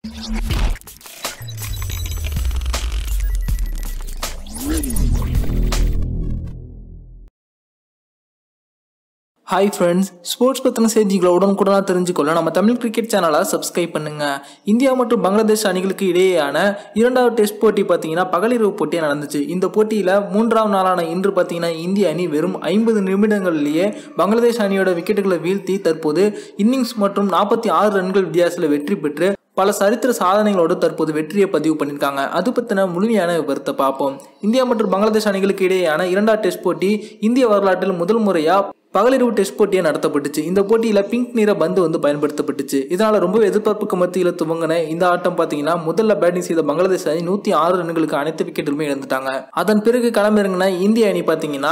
Hi friends, sports பத்தின செய்திகளை உடனுக்குடனா தெரிஞ்சுக்கொள்ள நம்ம தமிழ் கிரிக்கெட் சேனலை சப்ஸ்கிரைப் பண்ணுங்க. இந்தியா மற்றும் பங்களாதேஷ் அணிகளுக்கு இடையேயான இரண்டாவது டெஸ்ட் போட்டி பார்த்தீங்கன்னா பகலிரவு போட்டியாக நடந்துச்சு. இந்த போட்டியில் மூன்றாம் நாளான இன்று பார்த்தீங்கன்னா இந்திய அணி வெறும் 50 நிமிடங்களிலேயே பங்களாதேஷ் அணியோட விக்கெட்டுகளை வீழ்த்தி தற்போது இன்னிங்ஸ் மற்றும் 46 ரன்கள் வித்தியாசத்தில் வெற்றி பெற்று பல சரித்திர சாதனைகளோடு தற்போது வெற்றியை பதிவு பண்ணியிருக்காங்க. அது பற்றின முழுமையான விவரத்தை பார்ப்போம். இந்தியா மற்றும் பங்களாதேஷ் அணிகளுக்கு இடையேயான இரண்டாவது டெஸ்ட் போட்டி இந்திய வரலாற்றில் முதல் முறையாக பகலிரவு டெஸ்ட் போட்டியாக நடத்தப்பட்டுச்சு. இந்த போட்டியில் பிங்க் நிற பந்து பயன்படுத்தப்பட்டுச்சு. இதனால ரொம்ப எதிர்பார்ப்புக்கு மத்தியில் துவங்கின இந்த ஆட்டம் பார்த்தீங்கன்னா முதல்ல பேட்டிங் செய்த பங்களாதேஷ் அணி 106 ரன்களுக்கு அனைத்து விக்கெட்டுமே இழந்துட்டாங்க. அதன் பிறகு களமிறங்கின இந்திய அணி பார்த்தீங்கன்னா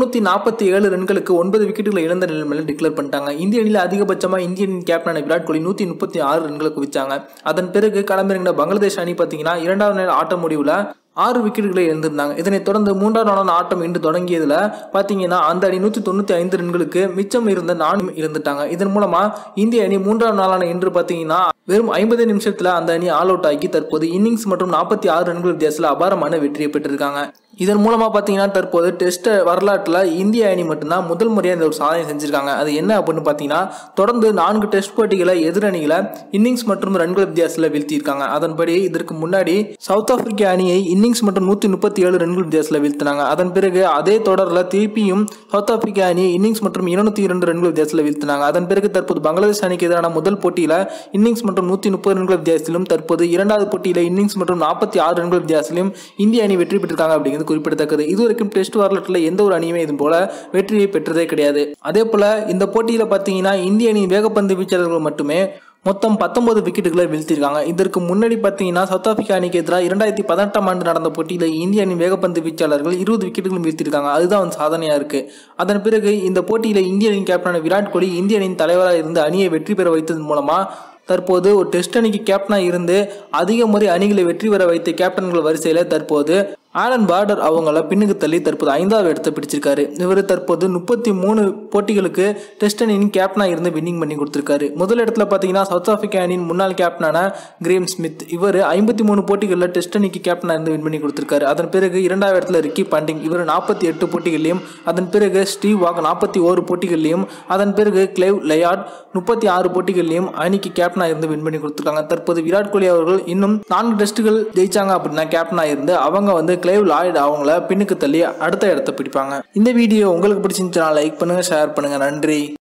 347 ரன்களுக்கு 9 விக்கெட்டுகளை இழந்த நிலைமையில டிக்ளேர் பண்ணிட்டாங்க. இந்திய அணியில் அதிகபட்சமாக இந்திய அணி கேப்டனான விராட் கோலி 136 ரன்களை குவிச்சாங்க. அதன் பிறகு களமிறங்கின பங்களாதேஷ் அணி பார்த்தீங்கன்னா இரண்டாவது நாள் ஆட்ட முடிவில் 6 விக்கெட்டுகளை இழந்திருந்தாங்க. இதனைத் தொடர்ந்து மூன்றாம் நாளான ஆட்டம் இன்று தொடங்கியதுல பாத்தீங்கன்னா அந்த அணி 195 ரன்களுக்கு மிச்சம் இருந்த 4 இழந்துட்டாங்க. இதன் மூலமா இந்திய அணி மூன்றாம் நாளான இன்று பாத்தீங்கன்னா வெறும் 50 நிமிஷத்துல அந்த அணி ஆல் அவுட் ஆகி தற்போது இன்னிங்ஸ் மற்றும் 46 ரன்கள் வித்தியாசத்தில் அபாரமான வெற்றியை பெற்றிருக்காங்க. இதன் மூலமா பாத்தீங்கன்னா தற்போது டெஸ்ட் வரலாற்றுல இந்திய அணி மட்டும்தான் முதல் முறையாக இந்த ஒரு சாதனை செஞ்சிருக்காங்க. அது என்ன அப்படின்னு பாத்தீங்கன்னா தொடர்ந்து 4 டெஸ்ட் போட்டிகளை எதிரணிகளை இன்னிங்ஸ் மற்றும் ரன்கள் வித்தியாசத்தில் வீழ்த்தியிருக்காங்க. அதன்படி இதற்கு முன்னாடி சவுத் ஆப்பிரிக்கா அணியை இன்னிங்ஸ் மற்றும் 137 ரன்கள் வித்தியாசத்தில் வீழ்த்தினாங்க. அதன் பிறகு அதே தொடரில் திருப்பியும் சவுத் ஆப்பிரிக்கா அணி இன்னிங்ஸ் மற்றும் 202 ரன்கள் வித்தியாசத்தில் வீழ்த்தினாங்க. அதன் பிறகு தற்போது பங்களாதேஷ் அணிக்கு எதிரான முதல் போட்டியில இன்னிங்ஸ் மற்றும் 130 ரன்கள் வித்தியாசத்திலும் தற்போது இரண்டாவது போட்டியில இன்னிங்ஸ் மற்றும் 46 ரன்கள் வித்தியாசத்திலும் இந்திய அணி வெற்றி பெற்றிருக்காங்க அப்படிங்கிறது குறிப்பிடத்தக்கது. இதுவரைக்கும் டெஸ்ட் வரலாற்றில் எந்த ஒரு அணியுமே இது போல வெற்றியை பெற்றதே கிடையாது. அதே போல இந்த போட்டியில பாத்தீங்கன்னா இந்திய அணி வேகப்பந்து வீச்சாளர்கள் மட்டுமே மொத்தம் 19 விக்கெட்டுகளை வீழ்த்திருக்காங்க. இதற்கு முன்னாடி பார்த்தீங்கன்னா சவுத் ஆப்பிரிக்கா அணிக்கு எதிராக 2018ஆம் ஆண்டு நடந்த போட்டியில் இந்திய அணி வேகப்பந்து வீச்சாளர்கள் 20 விக்கெட்டுகளும் வீழ்த்திருக்காங்க. அதுதான் சாதனையா இருக்கு. அதன் பிறகு இந்த போட்டியில் இந்திய அணியின் கேப்டனான விராட் கோலி இந்திய அணியின் தலைவராக இருந்து அணியை வெற்றி பெற வைத்ததன் மூலமா தற்போது ஒரு டெஸ்ட் அணிக்கு கேப்டனாக இருந்து அதிக முறை அணிகளை வெற்றி பெற வைத்த கேப்டன்கள் வரிசையில் தற்போது ஆலன் பார்டர் அவங்கள பின்னுக்கு தள்ளி தற்போது 5வது இடத்தை பிடிச்சிருக்காரு. இவர் தற்போது 33 போட்டிகளுக்கு டெஸ்ட் அணியின் கேப்டனாக இருந்து வின்னிங் பண்ணி கொடுத்திருக்காரு. முதல் இடத்துல பார்த்தீங்கன்னா சவுத் ஆப்பிரிக்கா அணியின் முன்னாள் கேப்டனான கிரேம் ஸ்மித், இவர் 53 போட்டிகளில் டெஸ்ட் அணிக்கு கேப்டனாக இருந்து வின் பண்ணி கொடுத்திருக்காரு. அதன் பிறகு இரண்டாவது இடத்துல ரிக்கி பாண்டிங், இவர் 48 போட்டிகளிலும், அதன் பிறகு ஸ்டீவ் வாக் 41 போட்டிகளிலும், அதன் பிறகு கிளேவ் லயார்ட் 36 போட்டிகளிலும் அணிக்கு கேப்டனாக இருந்து வின் பண்ணி கொடுத்திருக்காங்க. தற்போது விராட் கோலி அவர்கள் இன்னும் 4 டெஸ்ட்டுகள் ஜெயிச்சாங்க அப்படின்னா கேப்டனாக இருந்து அவங்க கிளேவ் லாய்ட் அவங்கள பின்னுக்கு தள்ளி அடுத்த இடத்தை பிடிப்பாங்க. இந்த வீடியோ உங்களுக்கு பிடிச்சிருந்துச்சுன்னா லைக் பண்ணுங்க, ஷேர் பண்ணுங்க. நன்றி.